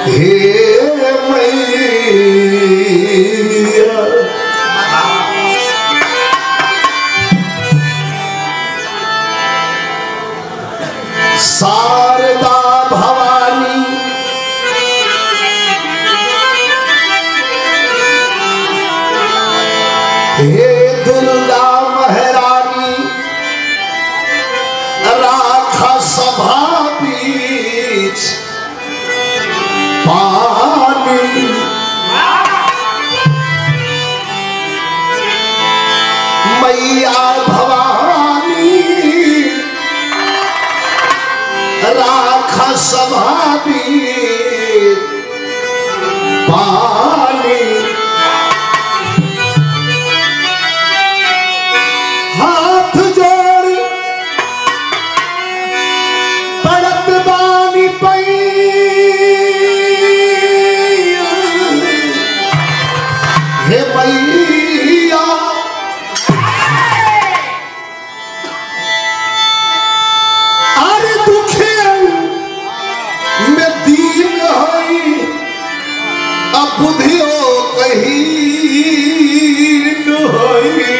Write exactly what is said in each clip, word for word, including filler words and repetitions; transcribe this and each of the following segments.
हे मैया शारदा भवानी हे दुर्गा महारानी राखा सभा बीच पानी मैया भवानी राखा सभा बीच पानी हाथ जोड़ पड़त बानी पई हे मैया अरे दुखे में दीन हई अब बुधियो कहीं न हई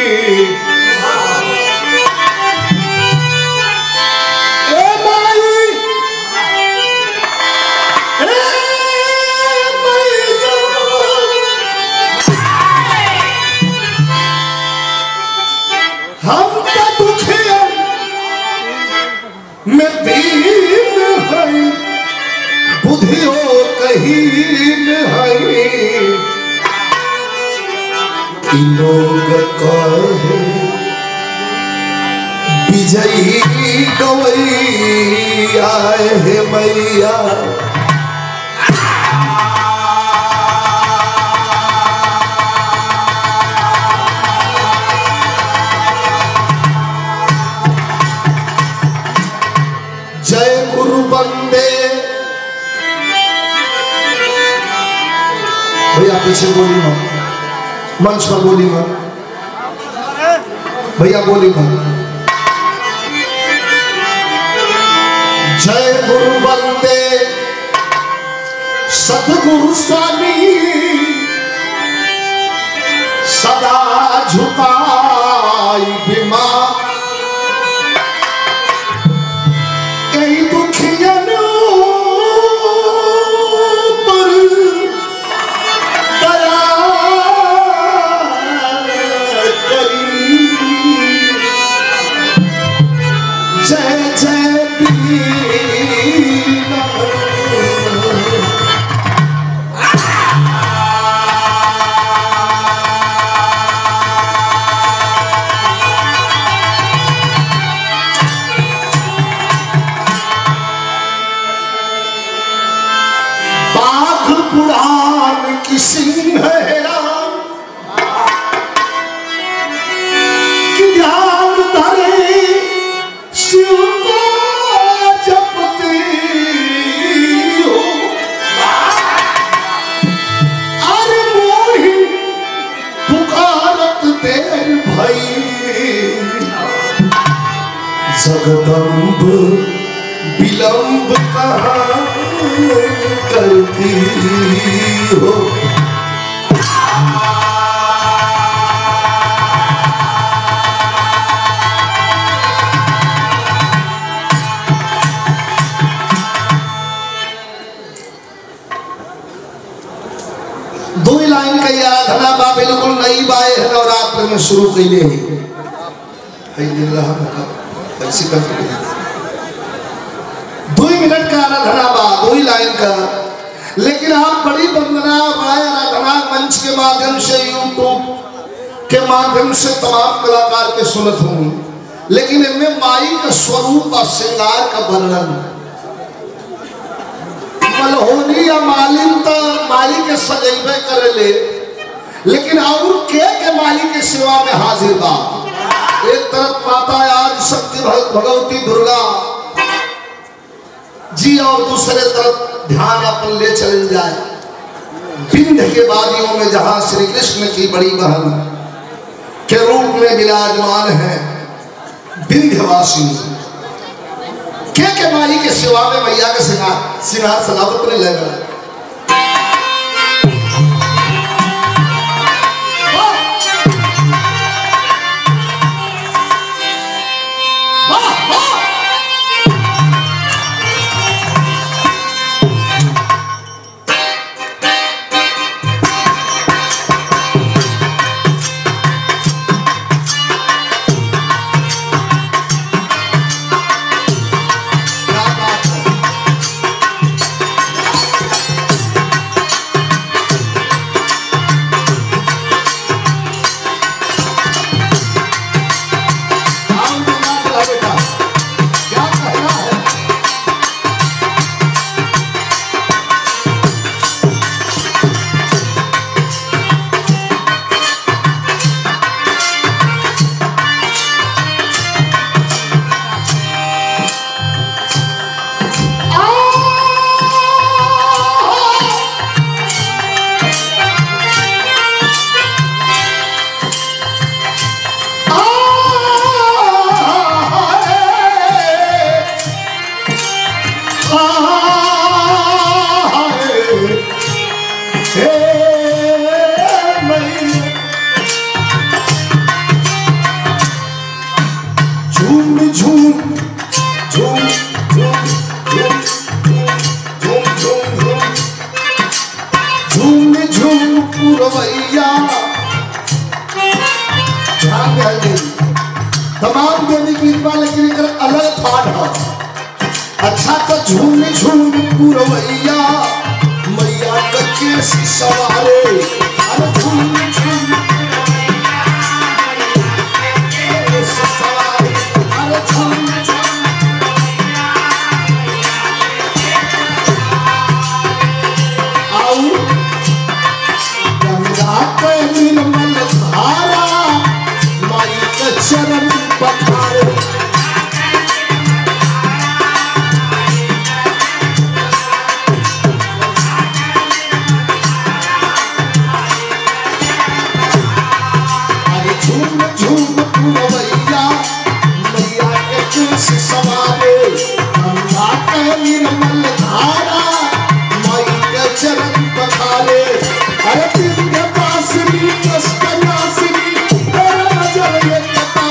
में दीन है बुधियो कहीं न है लोग कहे विजयी गवैया है मैया जय गुरु बंदे भैया पीछे बोली मत मंच पर बोली मत भैया बोली मत जय गुरु बंदे सतगुरु स्वामी सदा झुकाई बिमा पुराण की सिंह कि ध्यान धरे शिव को जपती हो अरे मोही पुकारत देर भई जगदम्ब विलंब कहाँ करती हो दो लाइन का याद हना बा बिल्कुल नई बाए है नवरात्र में शुरू कैले ही ऐसी कर दो मिनट का आराधना बा दो ही लाइन का लेकिन आप बड़ी वंदना बड़ा आराधना मंच के माध्यम से यूट्यूब के माध्यम से तमाम कलाकार के सुनत हूँ लेकिन इनमें माई का स्वरूप और श्रृंगार का वर्णन मलहोनी या मालिन तो माई के सजैबे करे ले लेकिन और के के माई के सेवा में हाजिर बा एक तरफ माता आज शक्ति भगवती दुर्गा जी और दूसरे तरफ ध्यान अपन ले चल जाए विंध्य के वादियों में जहां श्री कृष्ण की बड़ी बहन के रूप में विराजमान है विंध्यवासी के के माई के सेवा में मैया के श्रृंगार श्रृंगार सजावट नहीं लग रहा पुरवैया। ध्यान दे तमाम देवी गीत बा लेकिन एक अलग ठाट है। अच्छा तो झूम झूम पुरवैया मैया के सवारे। अरे झूम झूम सवारे, अरे झूम निर्मल धारा माई के चरण पखारे। अरे झूम झूम पुरवैया मैया के केस सवारे। गंगा के निर्मल धारा माई के चरण पखारे। अरे विंध्यवासिनी कष्टनाशिनी तेरा नजर ये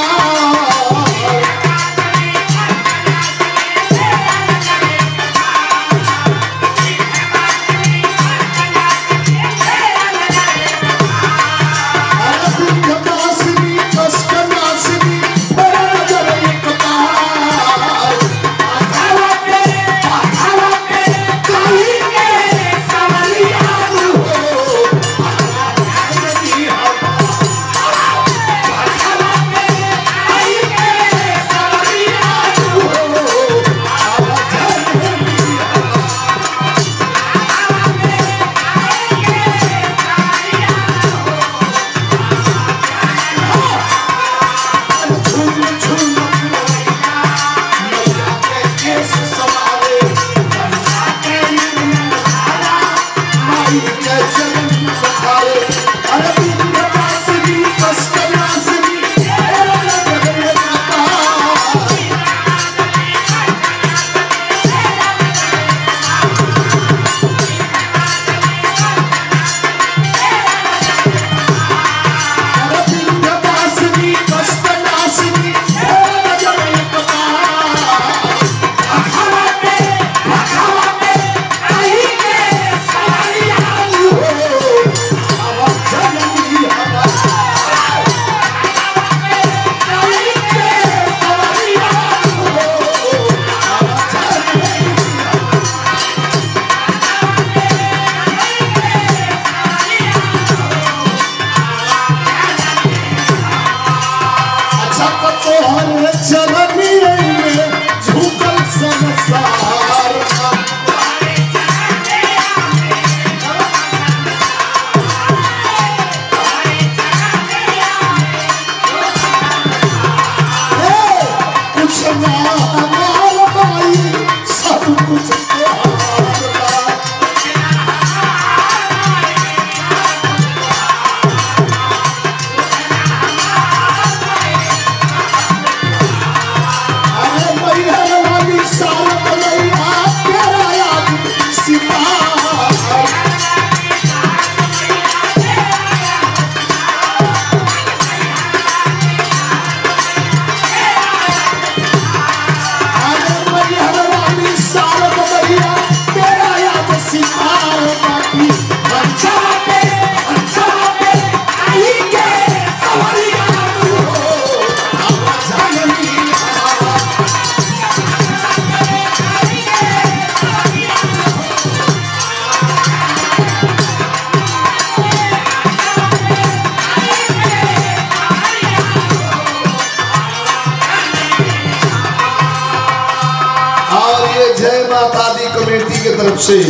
कमेटी की तरफ से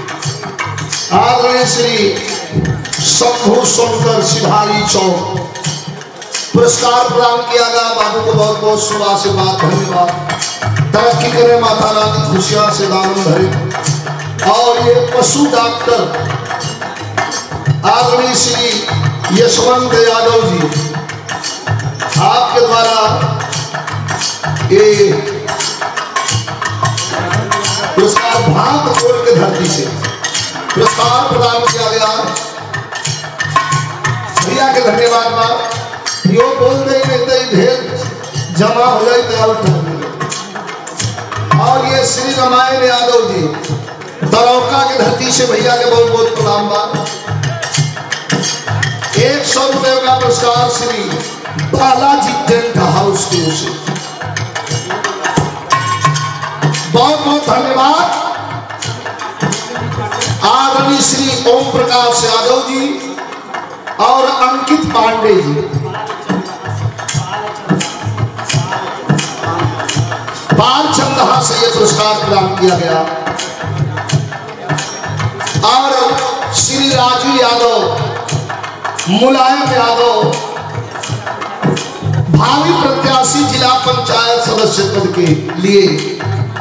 आदरणीय श्री शंभू सोनकर सिधारी चौक पुरस्कार प्रदान किया गया। बाबू को बहुत बहुत शुभ आशीर्वाद, धन्यवाद। तरक्की करे माता रानी, खुशियां से दामन भरे। और ये पशु डॉक्टर आदरणीय श्री यशवंत यादव जी, आपके द्वारा ये पुरस्कार भाग तोड़ के धरती से पुरस्कार प्रदान किया गया। भैया के धन्यवाद। यो बोल दे ढेर जमा हो जाए तो और ये श्री रामायण यादव जी दरौका की धरती से भैया के बहुत बहुत प्रणाम बा। सौ रुपए का पुरस्कार श्री बालाजी टेंट हाउस की ओर से बहुत बहुत धन्यवाद। आदरणीय श्री ओम प्रकाश यादव जी और अंकित पांडे जी, बालचंदहा से यह पुरस्कार प्रदान किया गया। और श्री राजू यादव, मुलायम यादव, भावी प्रत्याशी जिला पंचायत सदस्य पद के लिए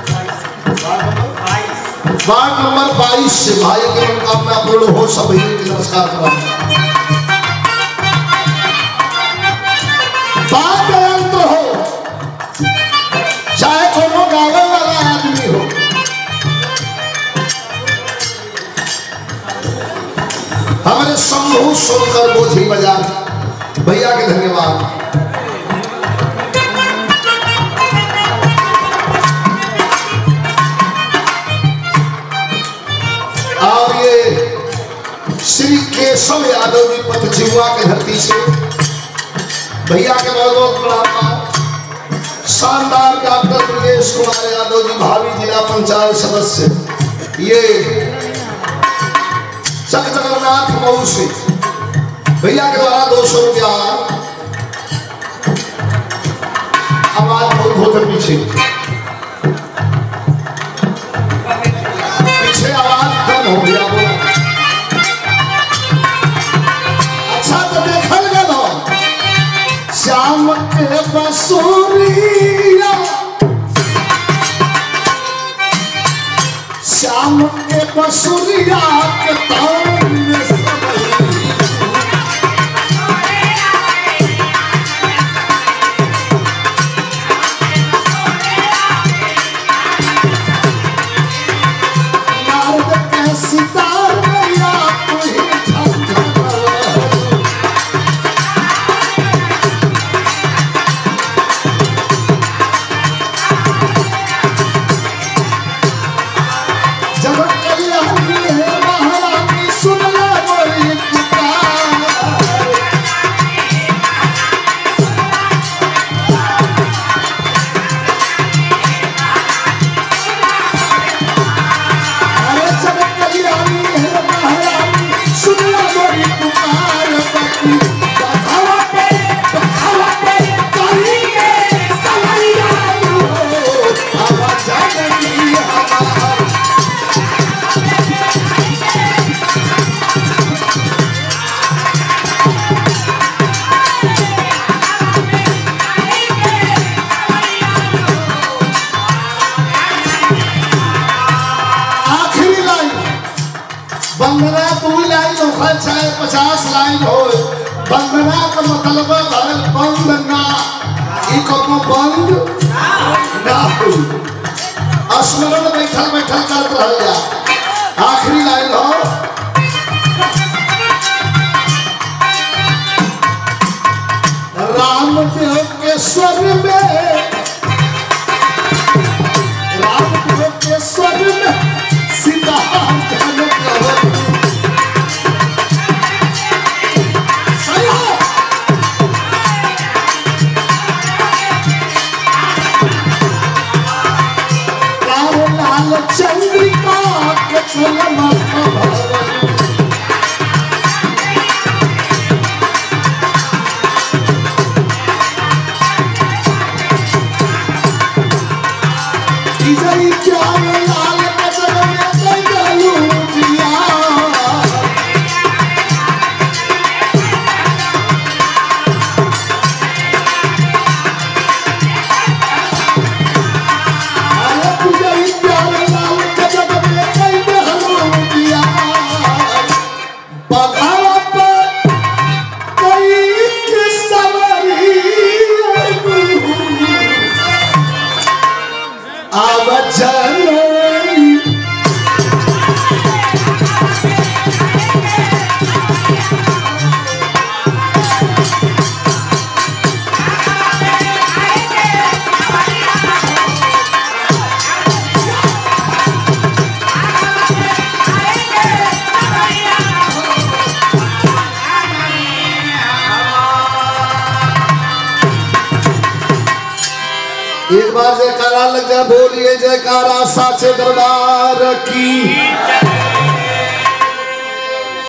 वार्ड नंबर बाईस से भाई की मनोकामना पूर्ण हो, सभी के नमस्कार करें। बात यंत्र हो चाहे कोनो गावे वाला आदमी हो, हमारे शंभू सुनकर बोझी बाजार भैया के धन्यवाद। और ये श्री केशव यादव जी पतजिवा के धरती से भैया के बहुत बहुत प्रणाम। शानदार डॉक्टर ब्रजेश कुमार यादव जी भावी जिला पंचायत सदस्य, ये चक जगन्नाथ मऊ से भैया के द्वारा दो सौ रुपया। आवाज बहुत बहुत पीछे पीछे आवाज कम हो गया। अच्छा तो देखल गलो श्याम के बसुरिया, श्याम के बसुरिया के तान में बंदना दू लाइन हो चाहे पचास लाइन हो, बंदना का मतलब है बंदना, ई कोनो बंद ना हो। स्मरण बैठल बैठल करत रह जा। आखिरी लाइन हो रामदेव के स्वर में, रामदेव के स्वर में सीता चंद्रिका नारा लगा बोलिए जयकारा साचे दरबार की।